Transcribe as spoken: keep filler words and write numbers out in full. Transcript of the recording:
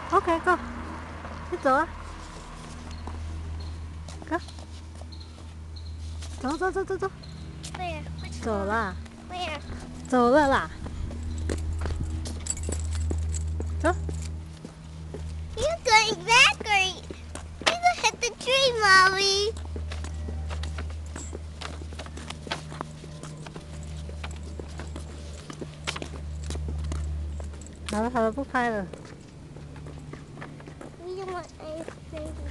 OK， go， 你走啊 ，go， 走走走走走， Where? Which 走 one? 啦， Where? 走了啦，走。 You're going back or you gonna hit the tree, Mommy? 好了好了，不拍了。 We don't want ice cream.